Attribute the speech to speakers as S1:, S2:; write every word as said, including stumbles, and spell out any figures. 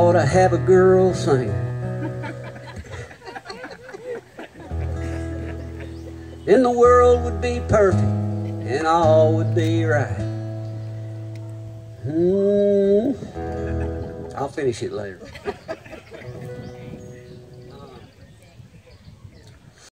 S1: ought to have a girl sing. Then the world would be perfect and all would be right. Hmm. I'll finish it later.